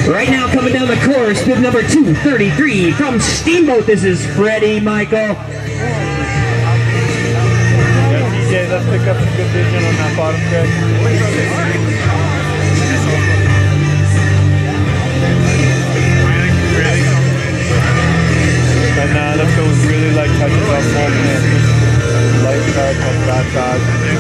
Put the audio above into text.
Right now, coming down the course, bib number 233 from Steamboat. This is Freddy, Mickel. Yeah, let's pick up some good vision on that bottom stretch. And let's go really light touches on full man. Light touch on that side.